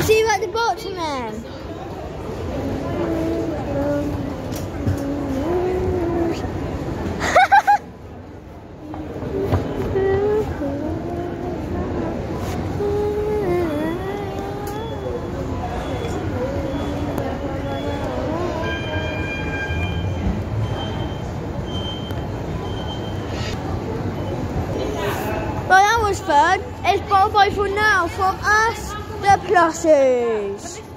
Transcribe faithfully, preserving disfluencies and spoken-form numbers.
I'll see you at the bottom then. Well, that was fun. It's bye bye for now from us, the Pluses.